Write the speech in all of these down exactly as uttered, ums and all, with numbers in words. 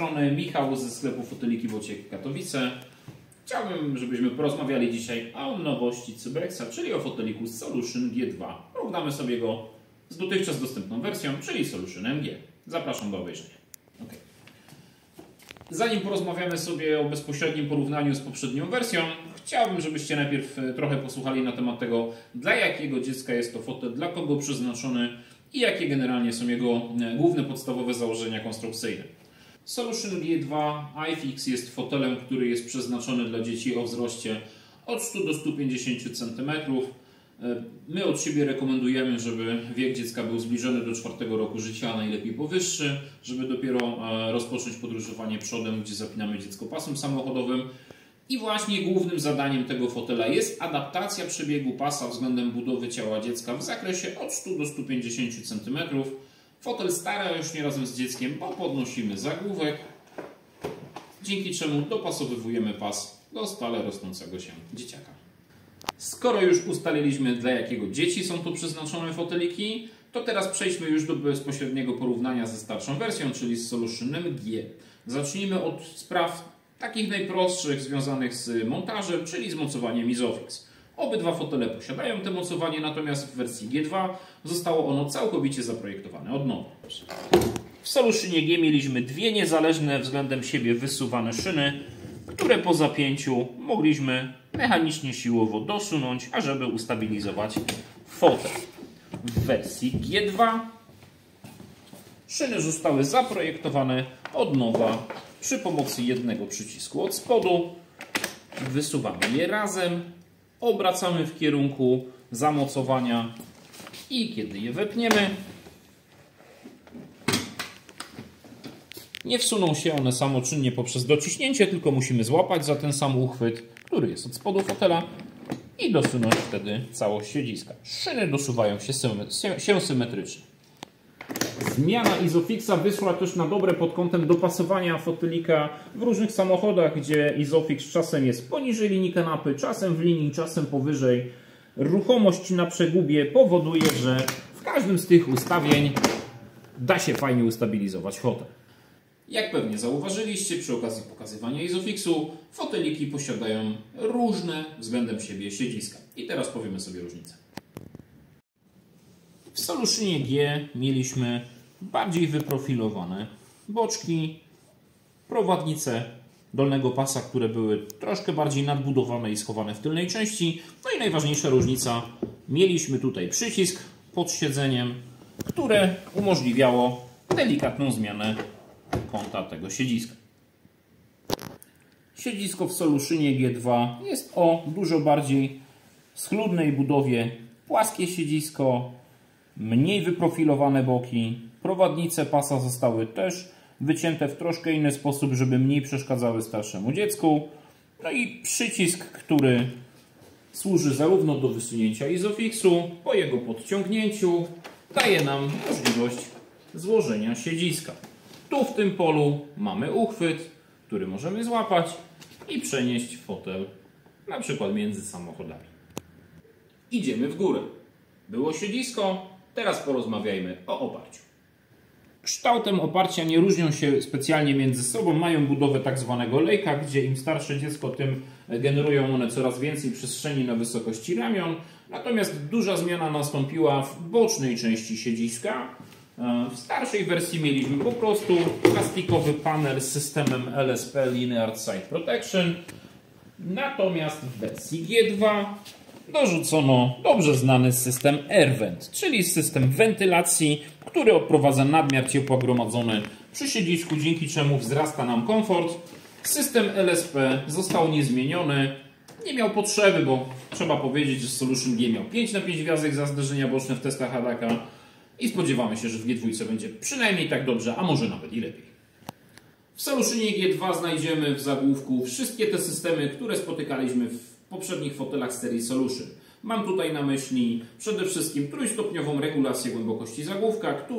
strony Michał ze sklepu Foteliki Wojciech Katowice. Chciałbym, żebyśmy porozmawiali dzisiaj o nowości Cybexa, czyli o foteliku Solution G dwa. Porównamy sobie go z dotychczas dostępną wersją, czyli Solution M G. Zapraszam do obejrzenia. Okay. Zanim porozmawiamy sobie o bezpośrednim porównaniu z poprzednią wersją, chciałbym, żebyście najpierw trochę posłuchali na temat tego, dla jakiego dziecka jest to fotel, dla kogo przeznaczony i jakie generalnie są jego główne podstawowe założenia konstrukcyjne. Solution G dwa iFix jest fotelem, który jest przeznaczony dla dzieci o wzroście od stu do stu pięćdziesięciu centymetrów. My od siebie rekomendujemy, żeby wiek dziecka był zbliżony do czwartego roku życia, a najlepiej powyższy, żeby dopiero rozpocząć podróżowanie przodem, gdzie zapinamy dziecko pasem samochodowym. I właśnie głównym zadaniem tego fotela jest adaptacja przebiegu pasa względem budowy ciała dziecka w zakresie od stu do stu pięćdziesięciu centymetrów. Fotel stara już nie razem z dzieckiem, bo podnosimy zagłówek, dzięki czemu dopasowujemy pas do stale rosnącego się dzieciaka. Skoro już ustaliliśmy, dla jakiego dzieci są tu przeznaczone foteliki, to teraz przejdźmy już do bezpośredniego porównania ze starszą wersją, czyli z Solutionem G. Zacznijmy od spraw takich najprostszych związanych z montażem, czyli z mocowaniem Isofix. Obydwa fotele posiadają to mocowanie, natomiast w wersji G dwa zostało ono całkowicie zaprojektowane od nowa. W Solutionie G mieliśmy dwie niezależne względem siebie wysuwane szyny, które po zapięciu mogliśmy mechanicznie siłowo dosunąć, ażeby ustabilizować fotel. W wersji G dwa szyny zostały zaprojektowane od nowa przy pomocy jednego przycisku od spodu. Wysuwamy je razem, obracamy w kierunku zamocowania i kiedy je wepniemy, nie wsuną się one samoczynnie poprzez dociśnięcie, tylko musimy złapać za ten sam uchwyt, który jest od spodu fotela i dosunąć wtedy całość siedziska. Szyny dosuwają się, się symetrycznie. Zmiana Isofixa wyszła też na dobre pod kątem dopasowania fotelika w różnych samochodach, gdzie Isofix czasem jest poniżej linii kanapy, czasem w linii, czasem powyżej. Ruchomość na przegubie powoduje, że w każdym z tych ustawień da się fajnie ustabilizować fotel. Jak pewnie zauważyliście przy okazji pokazywania Isofixu, foteliki posiadają różne względem siebie siedziska. I teraz powiemy sobie różnicę. W Solutionie G mieliśmy bardziej wyprofilowane boczki, prowadnice dolnego pasa, które były troszkę bardziej nadbudowane i schowane w tylnej części. No i najważniejsza różnica, mieliśmy tutaj przycisk pod siedzeniem, które umożliwiało delikatną zmianę kąta tego siedziska. Siedzisko w Solutionie G dwa jest o dużo bardziej schludnej budowie, płaskie siedzisko, mniej wyprofilowane boki. Prowadnice pasa zostały też wycięte w troszkę inny sposób, żeby mniej przeszkadzały starszemu dziecku. No i przycisk, który służy zarówno do wysunięcia Isofixu, po jego podciągnięciu daje nam możliwość złożenia siedziska. Tu w tym polu mamy uchwyt, który możemy złapać i przenieść fotel na przykład między samochodami. Idziemy w górę. Było siedzisko, teraz porozmawiajmy o oparciu. Kształtem oparcia nie różnią się specjalnie między sobą, mają budowę tak zwanego lejka, gdzie im starsze dziecko, tym generują one coraz więcej przestrzeni na wysokości ramion. Natomiast duża zmiana nastąpiła w bocznej części siedziska. W starszej wersji mieliśmy po prostu plastikowy panel z systemem L S P Linear Side Protection. Natomiast w wersji G dwa dorzucono dobrze znany system AirVent, czyli system wentylacji, który odprowadza nadmiar ciepła gromadzony przy siedzisku, dzięki czemu wzrasta nam komfort. System L S P został niezmieniony. Nie miał potrzeby, bo trzeba powiedzieć, że Solution G miał pięć na pięć gwiazdek za zderzenia boczne w testach Hadaka i spodziewamy się, że w G dwa będzie przynajmniej tak dobrze, a może nawet i lepiej. W Solutionie G dwa znajdziemy w zagłówku wszystkie te systemy, które spotykaliśmy w poprzednich fotelach serii Solution. Mam tutaj na myśli przede wszystkim trójstopniową regulację głębokości zagłówka, która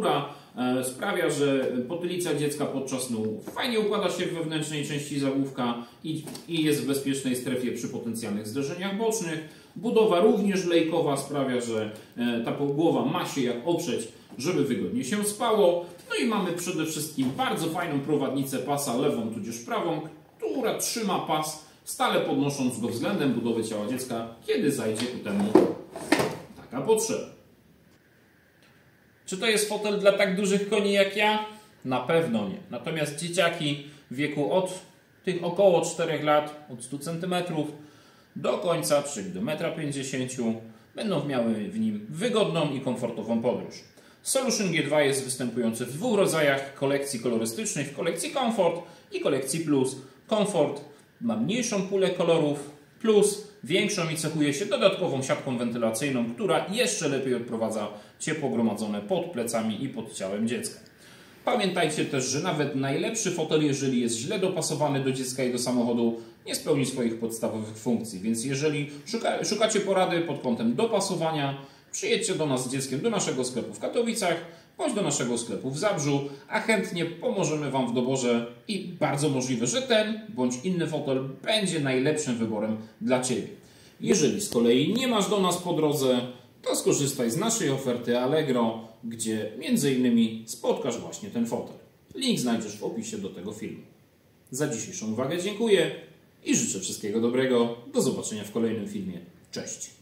sprawia, że potylica dziecka podczas snu fajnie układa się w wewnętrznej części zagłówka i, i jest w bezpiecznej strefie przy potencjalnych zderzeniach bocznych. Budowa również lejkowa sprawia, że ta głowa ma się jak oprzeć, żeby wygodnie się spało. No i mamy przede wszystkim bardzo fajną prowadnicę pasa lewą tudzież prawą, która trzyma pas, stale podnosząc go względem budowy ciała dziecka, kiedy zajdzie ku temu taka potrzeba. Czy to jest fotel dla tak dużych koni jak ja? Na pewno nie. Natomiast dzieciaki w wieku od tych około czterech lat, od stu centymetrów do końca, czyli do metra pięćdziesięciu, będą miały w nim wygodną i komfortową podróż. Solution G dwa jest występujący w dwóch rodzajach kolekcji kolorystycznej, w kolekcji Comfort i kolekcji Plus. Comfort ma mniejszą pulę kolorów, Plus większą i cechuje się dodatkową siatką wentylacyjną, która jeszcze lepiej odprowadza ciepło gromadzone pod plecami i pod ciałem dziecka. Pamiętajcie też, że nawet najlepszy fotel, jeżeli jest źle dopasowany do dziecka i do samochodu, nie spełni swoich podstawowych funkcji. Więc jeżeli szuka, szukacie porady pod kątem dopasowania, przyjedźcie do nas z dzieckiem do naszego sklepu w Katowicach bądź do naszego sklepu w Zabrzu, a chętnie pomożemy Wam w doborze i bardzo możliwe, że ten bądź inny fotel będzie najlepszym wyborem dla Ciebie. Jeżeli z kolei nie masz do nas po drodze, to skorzystaj z naszej oferty Allegro, gdzie między innymi spotkasz właśnie ten fotel. Link znajdziesz w opisie do tego filmu. Za dzisiejszą uwagę dziękuję i życzę wszystkiego dobrego. Do zobaczenia w kolejnym filmie. Cześć!